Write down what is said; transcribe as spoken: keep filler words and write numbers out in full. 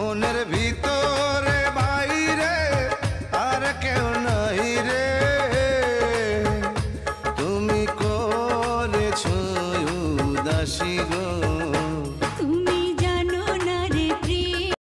মনের ভিতরে বাইরে আর কেউ নাই রে, তুমি করেছো উদাসী গো।